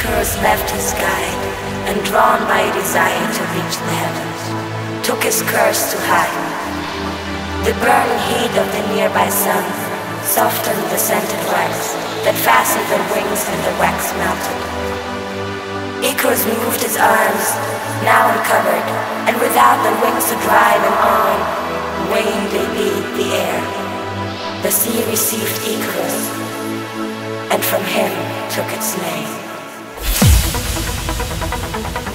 Icarus left his guide, and drawn by a desire to reach the heavens, took his curse to hide. The burning heat of the nearby sun softened the scented wax that fastened the wings, and the wax melted. Icarus moved his arms, now uncovered, and without the wings to drive him on, wanly beat the air. The sea received Icarus, and from him took its name.